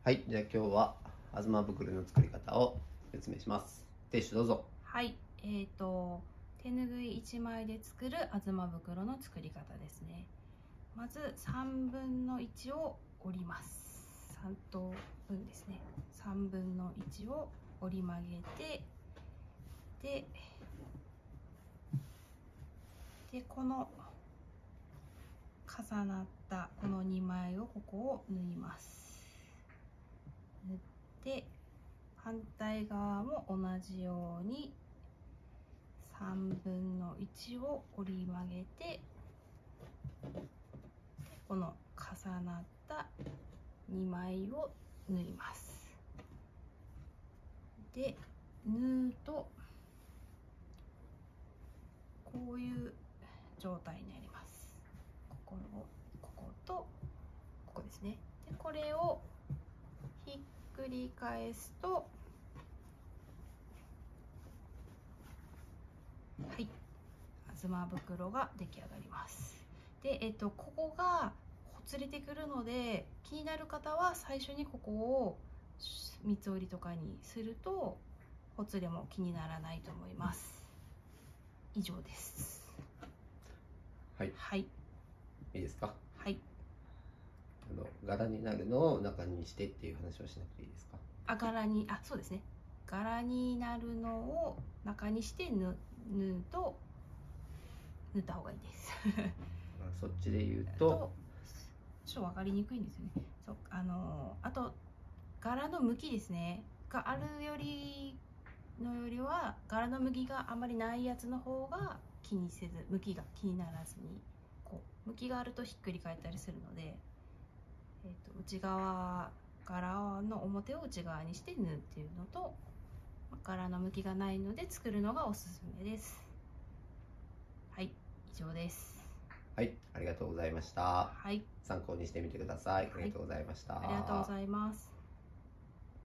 はい、じゃあ今日はあずま袋の作り方を説明します。亭主どうぞ。 はい、手ぬぐい1枚で作るあずま袋の作り方ですね。まず3分の1を折ります。3等分ですね。3分の1を折り曲げて、でこの重なったこの2枚をここを縫います。縫って反対側も同じように3分の1を折り曲げて、この重なった2枚を縫います。で縫うとこういう状態になります。こことここですね。でこれをひっくり返すと、はい、あずま袋が出来上がります。で、ここがほつれてくるので、気になる方は最初にここを三つ折りとかにするとほつれも気にならないと思います。以上です。 はい。 はい。 いいですか。 はい。 柄になるのを中にしてっていう話をしなくていいですか。 そうですね。柄になるのを中にして縫った方がいいです。 そっちで言うと、 ちょっと分かりにくいんですよね。そう、あと柄の向きですね。があるよりは柄の向きがあまりないやつの方が気にせず、向きが気にならずに、こう向きがあるとひっくり返ったりするので、内側柄の表を内側にして縫うっていうのと、柄の向きがないので作るのがおすすめです。はい、以上です。 はい、ありがとうございました。 はい、 参考にしてみてください。ありがとうございました。 ありがとうございます。